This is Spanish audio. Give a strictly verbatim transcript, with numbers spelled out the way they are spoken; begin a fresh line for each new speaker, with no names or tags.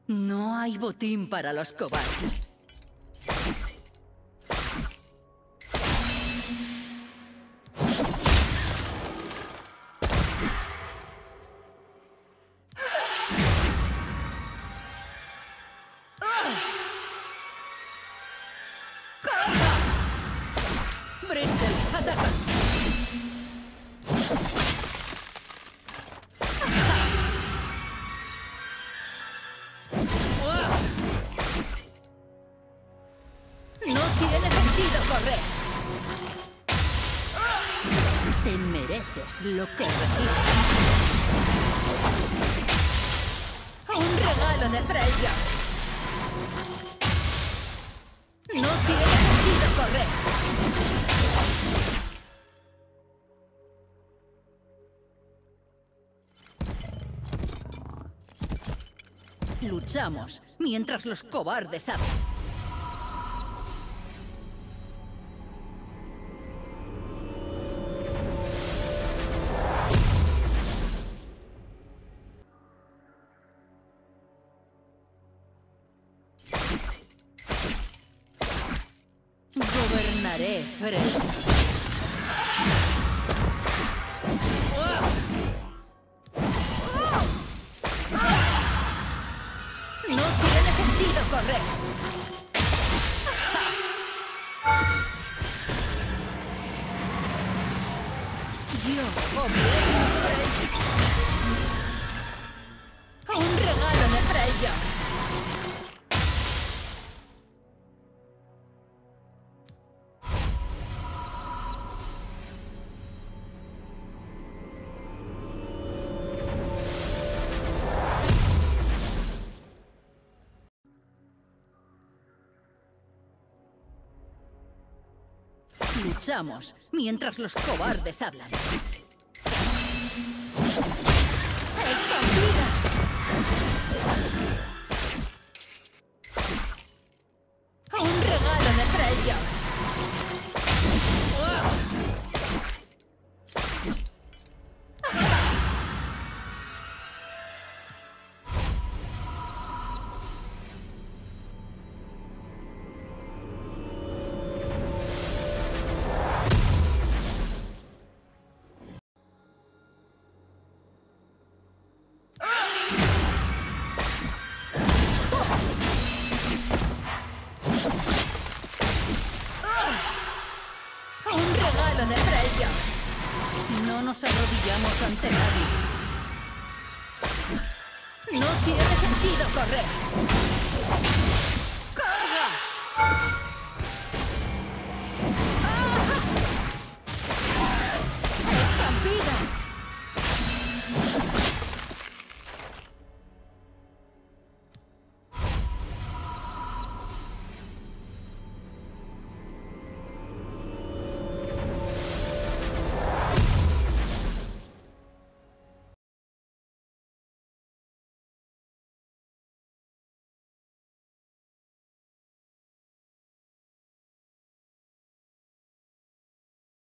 No hay botín para los cobardes. Bristol, ataca. No tiene sentido correr. Te mereces lo que recibes. Un regalo de Freya. No tiene sentido correr. Luchamos mientras los cobardes hablan. Gobernaré, Freya. No tiene sentido correr. Yo gobierno, Freya. Un regalo de Freya. Luchamos mientras los cobardes hablan. ¡Escondida! Un regalo de Freya. Un regalo de Freya. No nos arrodillamos ante nadie. No tiene sentido correr.